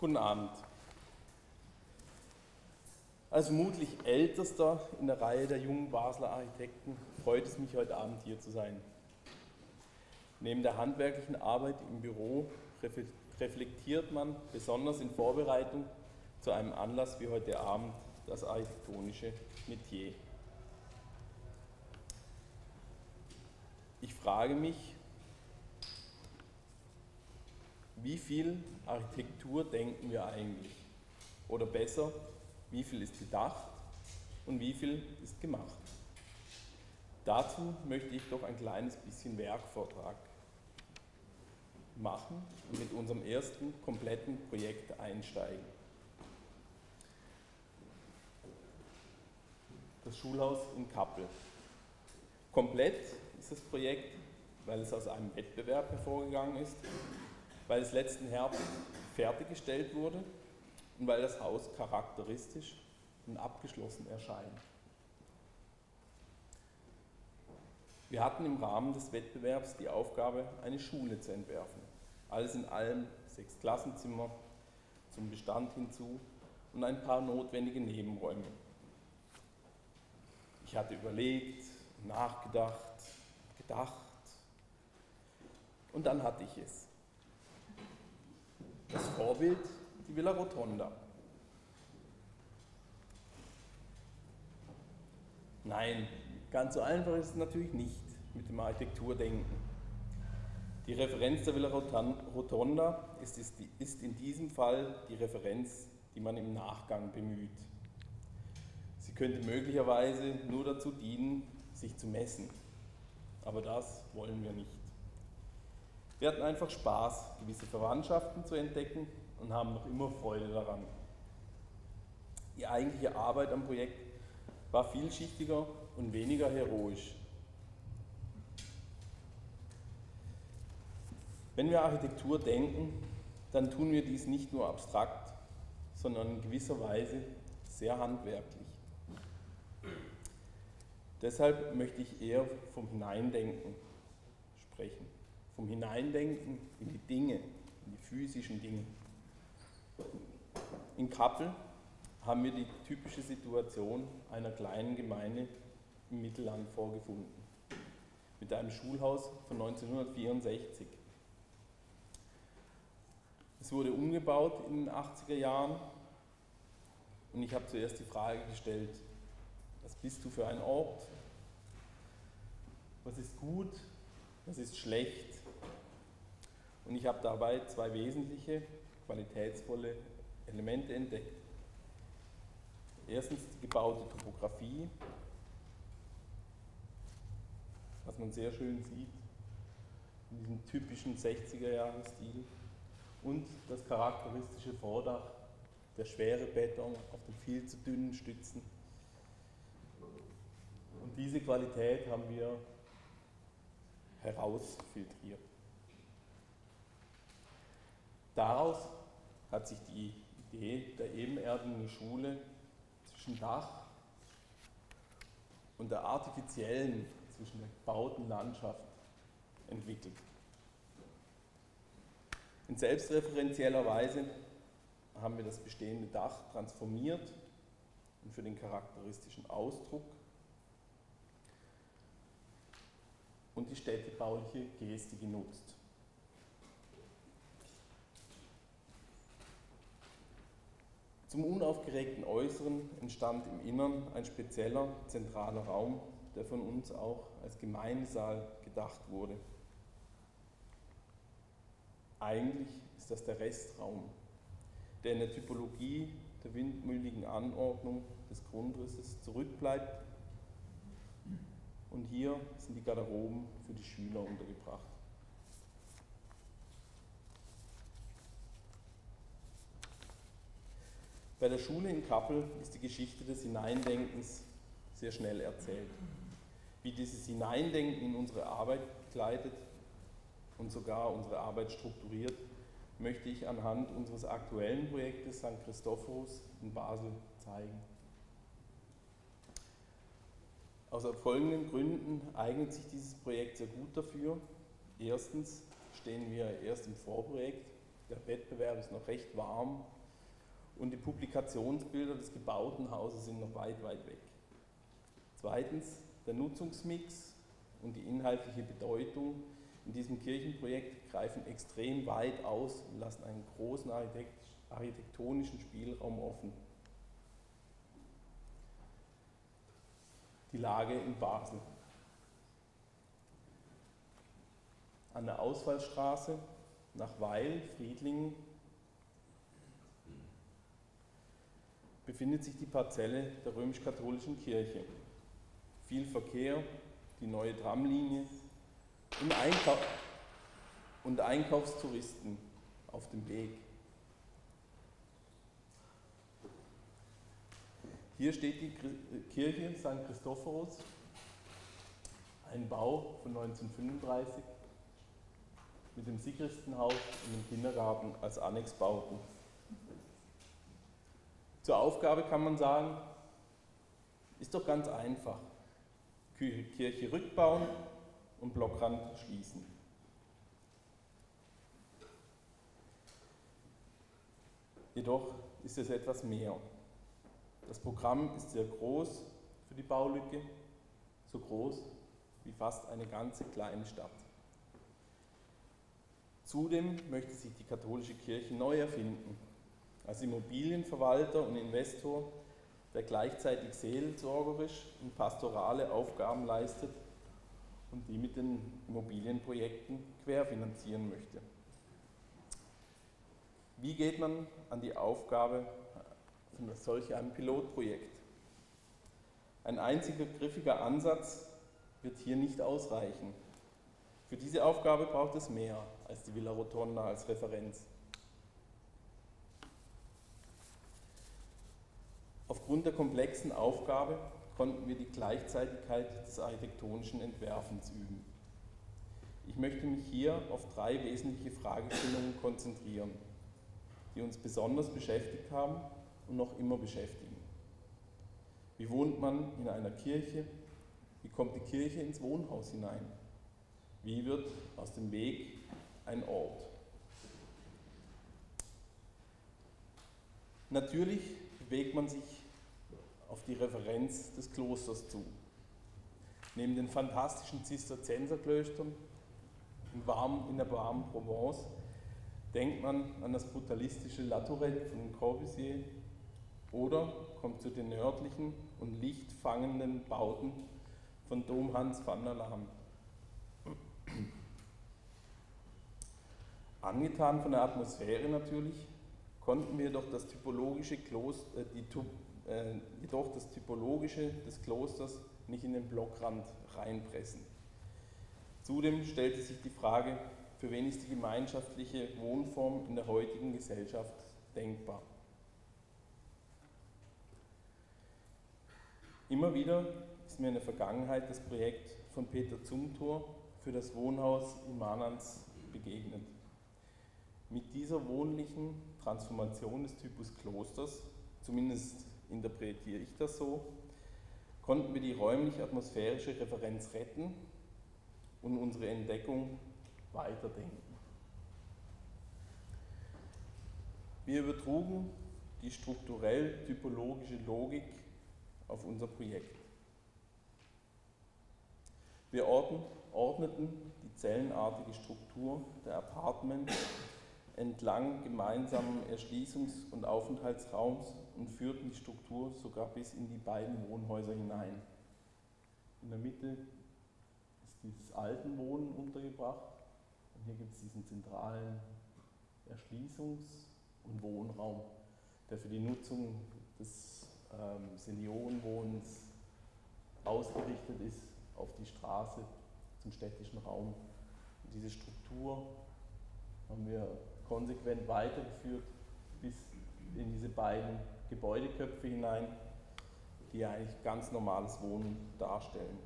Guten Abend. Als vermutlich Ältester in der Reihe der jungen Basler Architekten freut es mich, heute Abend hier zu sein. Neben der handwerklichen Arbeit im Büro reflektiert man, besonders in Vorbereitung zu einem Anlass wie heute Abend, das architektonische Metier. Ich frage mich, wie viel Architektur denken wir eigentlich? Oder besser, wie viel ist gedacht und wie viel ist gemacht? Dazu möchte ich doch ein kleines bisschen Werkvortrag machen und mit unserem ersten kompletten Projekt einsteigen. Das Schulhaus in Kappel. Komplett ist das Projekt, weil es aus einem Wettbewerb hervorgegangen ist, weil es letzten Herbst fertiggestellt wurde und weil das Haus charakteristisch und abgeschlossen erscheint. Wir hatten im Rahmen des Wettbewerbs die Aufgabe, eine Schule zu entwerfen. Alles in allem 6 Klassenzimmer zum Bestand hinzu und ein paar notwendige Nebenräume. Ich hatte überlegt, nachgedacht, gedacht und dann hatte ich es. Das Vorbild, die Villa Rotonda. Nein, ganz so einfach ist es natürlich nicht mit dem Architekturdenken. Die Referenz der Villa Rotonda ist in diesem Fall die Referenz, die man im Nachgang bemüht. Sie könnte möglicherweise nur dazu dienen, sich zu messen, aber das wollen wir nicht. Wir hatten einfach Spaß, gewisse Verwandtschaften zu entdecken und haben noch immer Freude daran. Die eigentliche Arbeit am Projekt war vielschichtiger und weniger heroisch. Wenn wir Architektur denken, dann tun wir dies nicht nur abstrakt, sondern in gewisser Weise sehr handwerklich. Deshalb möchte ich eher vom Hineindenken sprechen. Vom Hineindenken in die Dinge, in die physischen Dinge. In Kappel haben wir die typische Situation einer kleinen Gemeinde im Mittelland vorgefunden, mit einem Schulhaus von 1964. Es wurde umgebaut in den 80er Jahren und ich habe zuerst die Frage gestellt, was bist du für ein Ort? Was ist gut? Was ist schlecht? Und ich habe dabei 2 wesentliche, qualitätsvolle Elemente entdeckt. Erstens die gebaute Topografie, was man sehr schön sieht, in diesem typischen 60er-Jahre-Stil. Und das charakteristische Vordach, der schwere Beton auf den viel zu dünnen Stützen. Und diese Qualität haben wir herausfiltriert. Daraus hat sich die Idee der ebenerdigen Schule zwischen Dach und der artifiziellen, zwischen der gebauten Landschaft entwickelt. In selbstreferenzieller Weise haben wir das bestehende Dach transformiert und für den charakteristischen Ausdruck und die städtebauliche Geste genutzt. Zum unaufgeregten Äußeren entstand im Innern ein spezieller, zentraler Raum, der von uns auch als Gemeindesaal gedacht wurde. Eigentlich ist das der Restraum, der in der Typologie der windmühligen Anordnung des Grundrisses zurückbleibt. Und hier sind die Garderoben für die Schüler untergebracht. Bei der Schule in Kappel ist die Geschichte des Hineindenkens sehr schnell erzählt. Wie dieses Hineindenken in unsere Arbeit begleitet und sogar unsere Arbeit strukturiert, möchte ich anhand unseres aktuellen Projektes St. Christophorus in Basel zeigen. Aus folgenden Gründen eignet sich dieses Projekt sehr gut dafür. Erstens stehen wir erst im Vorprojekt, der Wettbewerb ist noch recht warm und die Publikationsbilder des gebauten Hauses sind noch weit, weit weg. Zweitens, der Nutzungsmix und die inhaltliche Bedeutung in diesem Kirchenprojekt greifen extrem weit aus und lassen einen großen architektonischen Spielraum offen. Die Lage in Basel. An der Ausfallstraße nach Weil, Friedlingen, befindet sich die Parzelle der römisch-katholischen Kirche. Viel Verkehr, die neue Tramlinie und Einkaufstouristen auf dem Weg. Hier steht die Kirche St. Christophorus, ein Bau von 1935 mit dem Sigristenhaus und dem Kindergarten als Annexbauten. Zur Aufgabe kann man sagen, ist doch ganz einfach. Kirche rückbauen und Blockrand schließen. Jedoch ist es etwas mehr. Das Programm ist sehr groß für die Baulücke, so groß wie fast eine ganze kleine Stadt. Zudem möchte sich die katholische Kirche neu erfinden, als Immobilienverwalter und Investor, der gleichzeitig seelsorgerisch und pastorale Aufgaben leistet und die mit den Immobilienprojekten querfinanzieren möchte. Wie geht man an die Aufgabe von solch einem Pilotprojekt? Ein einziger griffiger Ansatz wird hier nicht ausreichen. Für diese Aufgabe braucht es mehr als die Villa Rotonda als Referenz. Aufgrund der komplexen Aufgabe konnten wir die Gleichzeitigkeit des architektonischen Entwerfens üben. Ich möchte mich hier auf 3 wesentliche Fragestellungen konzentrieren, die uns besonders beschäftigt haben und noch immer beschäftigen. Wie wohnt man in einer Kirche? Wie kommt die Kirche ins Wohnhaus hinein? Wie wird aus dem Weg ein Ort? Natürlich bewegt man sich auf die Referenz des Klosters zu. Neben den fantastischen Zisterzienserklöstern in der warmen Provence denkt man an das brutalistische La Tourette von Corbusier oder kommt zu den nördlichen und lichtfangenden Bauten von Dom Hans van der Laan. Angetan von der Atmosphäre natürlich, konnten wir jedoch das Typologische des Klosters nicht in den Blockrand reinpressen. Zudem stellte sich die Frage, für wen ist die gemeinschaftliche Wohnform in der heutigen Gesellschaft denkbar? Immer wieder ist mir in der Vergangenheit das Projekt von Peter Zumthor für das Wohnhaus in Marnantz begegnet. Mit dieser wohnlichen Transformation des Typus Klosters, zumindest interpretiere ich das so, konnten wir die räumlich-atmosphärische Referenz retten und unsere Entdeckung weiterdenken. Wir übertrugen die strukturell-typologische Logik auf unser Projekt. Wir ordneten die zellenartige Struktur der Apartments entlang gemeinsamen Erschließungs- und Aufenthaltsraums und führten die Struktur sogar bis in die beiden Wohnhäuser hinein. In der Mitte ist dieses Altenwohnen untergebracht und hier gibt es diesen zentralen Erschließungs- und Wohnraum, der für die Nutzung des Seniorenwohnens ausgerichtet ist auf die Straße zum städtischen Raum. Und diese Struktur haben wir konsequent weitergeführt bis in diese beiden Gebäudeköpfe hinein, die eigentlich ganz normales Wohnen darstellen.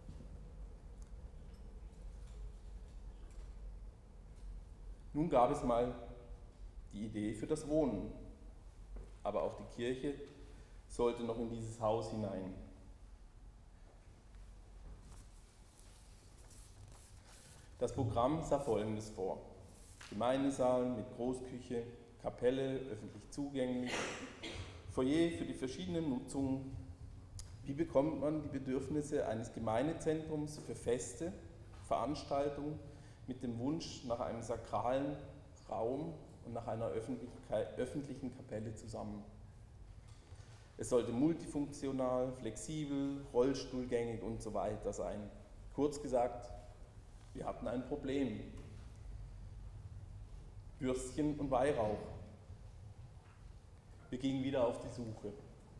Nun gab es mal die Idee für das Wohnen, aber auch die Kirche sollte noch in dieses Haus hinein. Das Programm sah Folgendes vor: Gemeindesaal mit Großküche, Kapelle, öffentlich zugänglich, Foyer für die verschiedenen Nutzungen. Wie bekommt man die Bedürfnisse eines Gemeindezentrums für Feste, Veranstaltungen mit dem Wunsch nach einem sakralen Raum und nach einer öffentlichen Kapelle zusammen? Es sollte multifunktional, flexibel, rollstuhlgängig und so weiter sein. Kurz gesagt, wir hatten ein Problem. Würstchen und Weihrauch. Wir gingen wieder auf die Suche.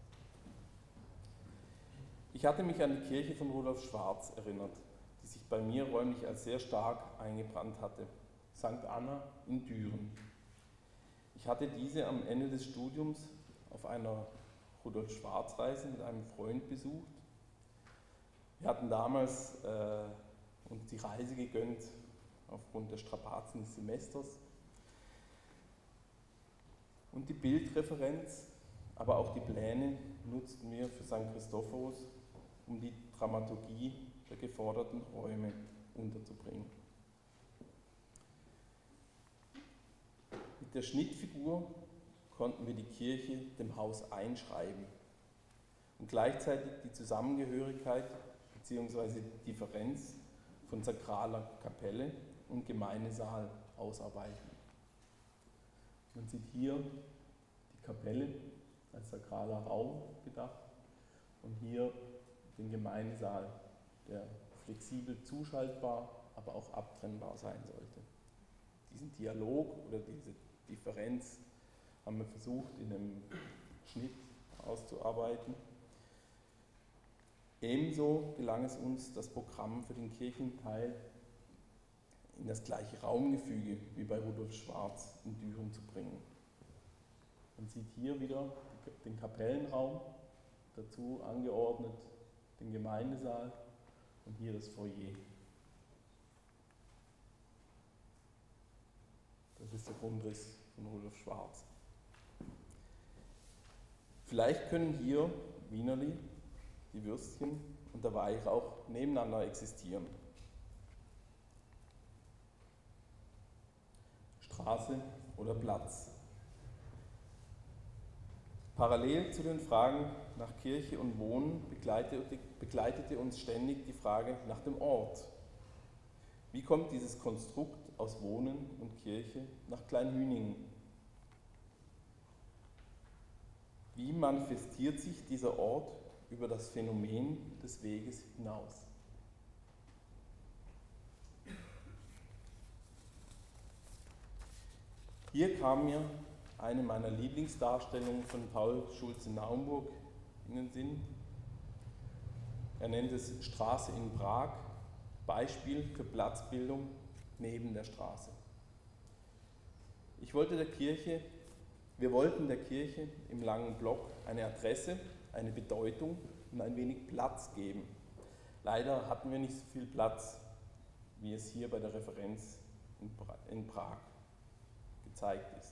Ich hatte mich an die Kirche von Rudolf Schwarz erinnert, die sich bei mir räumlich als sehr stark eingebrannt hatte. St. Anna in Düren. Ich hatte diese am Ende des Studiums auf einer Rudolf-Schwarz-Reise mit einem Freund besucht. Wir hatten damals uns die Reise gegönnt aufgrund der Strapazen des Semesters. Und die Bildreferenz, aber auch die Pläne nutzten wir für St. Christophorus, um die Dramaturgie der geforderten Räume unterzubringen. Mit der Schnittfigur konnten wir die Kirche dem Haus einschreiben und gleichzeitig die Zusammengehörigkeit bzw. Differenz von sakraler Kapelle und Gemeindesaal ausarbeiten. Man sieht hier die Kapelle als sakraler Raum gedacht und hier den Gemeindesaal, der flexibel zuschaltbar, aber auch abtrennbar sein sollte. Diesen Dialog oder diese Differenz haben wir versucht in einem Schnitt auszuarbeiten. Ebenso gelang es uns, das Programm für den Kirchenteil in das gleiche Raumgefüge wie bei Rudolf Schwarz in Düren zu bringen. Man sieht hier wieder den Kapellenraum, dazu angeordnet den Gemeindesaal und hier das Foyer. Das ist der Grundriss von Rudolf Schwarz. Vielleicht können hier Wienerli, die Würstchen und der Weihrauch nebeneinander existieren. Straße oder Platz. Parallel zu den Fragen nach Kirche und Wohnen begleitete uns ständig die Frage nach dem Ort. Wie kommt dieses Konstrukt aus Wohnen und Kirche nach Kleinhüningen? Wie manifestiert sich dieser Ort über das Phänomen des Weges hinaus? Hier kam mir eine meiner Lieblingsdarstellungen von Paul Schulze-Naumburg in den Sinn. Er nennt es Straße in Prag, Beispiel für Platzbildung neben der Straße. Wir wollten der Kirche im langen Block eine Adresse, eine Bedeutung und ein wenig Platz geben. Leider hatten wir nicht so viel Platz, wie es hier bei der Referenz in Prag gezeigt ist.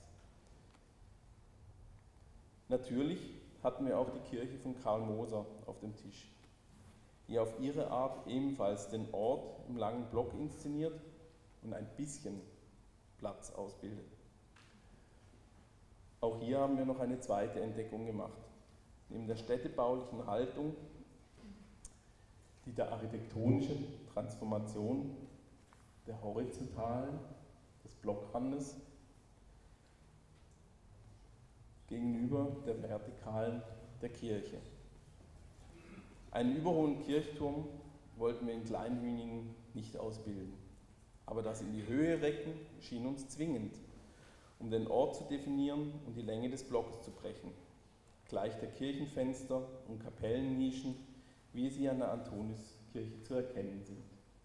Natürlich hatten wir auch die Kirche von Karl Moser auf dem Tisch, die auf ihre Art ebenfalls den Ort im langen Block inszeniert und ein bisschen Platz ausbildet. Auch hier haben wir noch eine zweite Entdeckung gemacht. Neben der städtebaulichen Haltung, die der architektonischen Transformation der horizontalen, des Blockrandes, gegenüber der vertikalen der Kirche. Einen überhohen Kirchturm wollten wir in Kleinhüningen nicht ausbilden, aber das in die Höhe recken schien uns zwingend, um den Ort zu definieren und die Länge des Blockes zu brechen, gleich der Kirchenfenster und Kapellennischen, wie sie an der Antoniuskirche zu erkennen sind.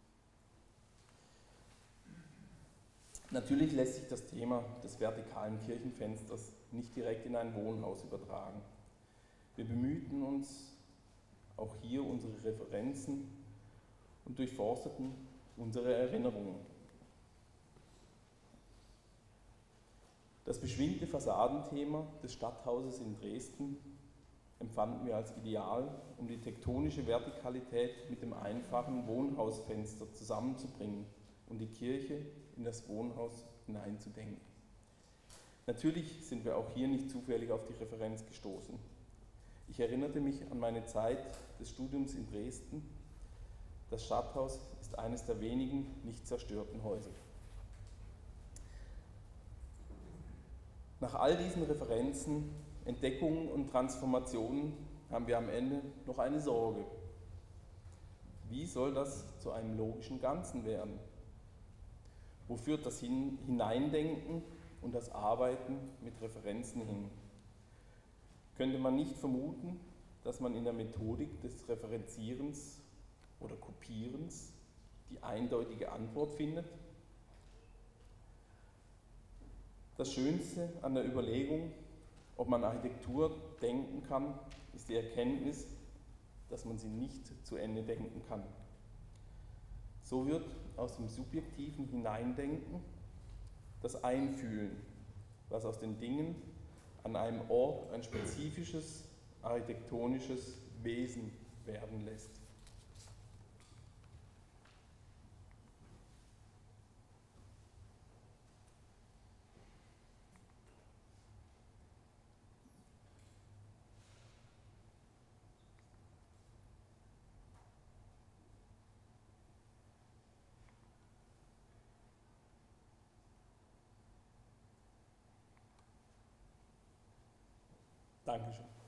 Natürlich lässt sich das Thema des vertikalen Kirchenfensters nicht direkt in ein Wohnhaus übertragen. Wir bemühten uns auch hier unsere Referenzen und durchforsteten unsere Erinnerungen. Das beschwingte Fassadenthema des Stadthauses in Dresden empfanden wir als ideal, um die tektonische Vertikalität mit dem einfachen Wohnhausfenster zusammenzubringen und die Kirche in das Wohnhaus hineinzudenken. Natürlich sind wir auch hier nicht zufällig auf die Referenz gestoßen. Ich erinnerte mich an meine Zeit des Studiums in Dresden. Das Stadthaus ist eines der wenigen nicht zerstörten Häuser. Nach all diesen Referenzen, Entdeckungen und Transformationen haben wir am Ende noch eine Sorge. Wie soll das zu einem logischen Ganzen werden? Wo führt das Hineindenken und das Arbeiten mit Referenzen hin? Könnte man nicht vermuten, dass man in der Methodik des Referenzierens oder Kopierens die eindeutige Antwort findet? Das Schönste an der Überlegung, ob man Architektur denken kann, ist die Erkenntnis, dass man sie nicht zu Ende denken kann. So wird aus dem subjektiven Hineindenken das Einfühlen, was aus den Dingen an einem Ort ein spezifisches architektonisches Wesen werden lässt. Dankeschön.